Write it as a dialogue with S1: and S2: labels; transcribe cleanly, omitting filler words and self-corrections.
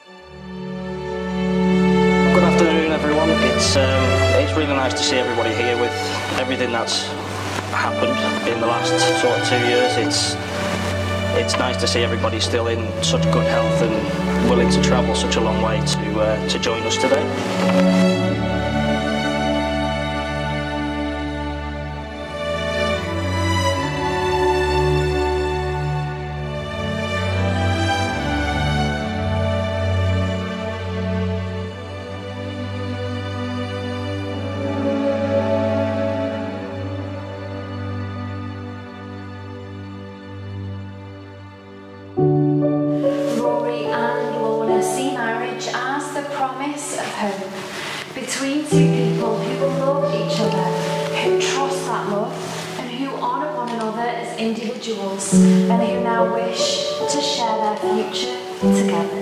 S1: Good afternoon, everyone. It's really nice to see everybody here with everything that's happened in the last sort of 2 years. It's nice to see everybody still in such good health and willing to travel such a long way to join us today.
S2: Between two people who love each other, who trust that love, and who honour one another as individuals, and who now wish to share their future together.